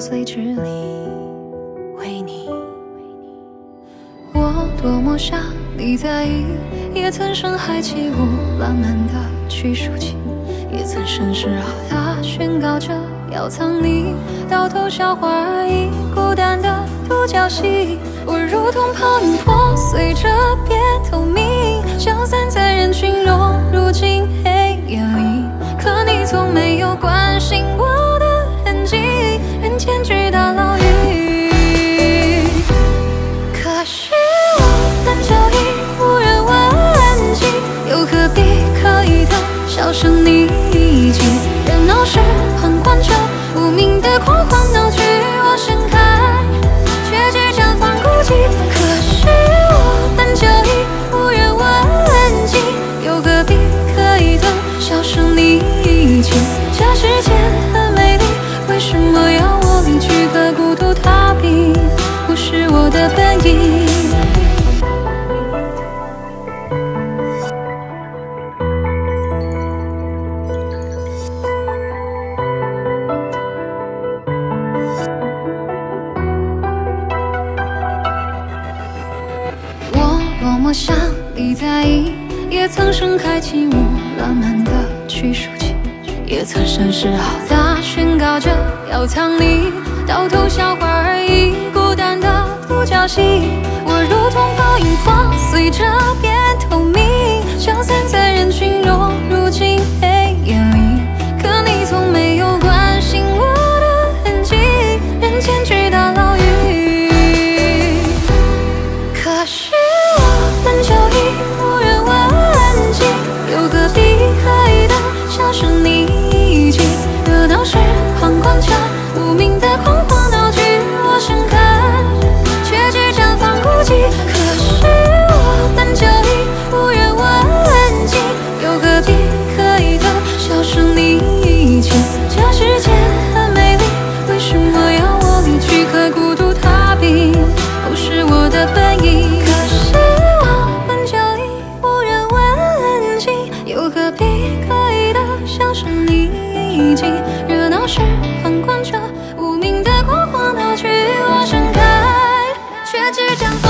碎支离，为你。我多么想你在意，也曾深海起舞，浪漫的去抒情，也曾声势浩大宣告着要藏你，到头笑话而已，孤单的独角戏。我如同泡影破碎着别透明，消散在人群融入进黑夜里，可你从没有关心我的痕迹，人间巨大牢狱。可是我单脚已无人问起，又何必刻意的销声匿迹？热闹时旁观着无名的狂欢闹剧，我盛开却只绽放孤寂。可是我单脚已无人问起，又何必刻意的销声匿迹？这世界很美丽，为什么要我离去和孤独逃避？不是我的本意。多么想你在意，也曾盛开起舞，浪漫的去抒情，也曾声势浩大宣告着要藏你，到头笑话而已，孤单的独角戏。我如同泡影破碎着别透明，消散在人群融入进黑夜里，可你从没有关心我的痕迹，人间巨大牢狱。可是单脚已无人问起，又何必刻意的销声匿迹？热闹时旁观着无名的狂欢闹剧，我盛开却只绽放孤寂。可是我单脚已无人问起，又何必刻意的销声匿迹？这世界很美丽，为什么要我离去和孤独逃避？不是我的本意。可是又何必刻意的销声匿迹？热闹时旁观着无名的狂欢闹剧，我盛开却只绽放。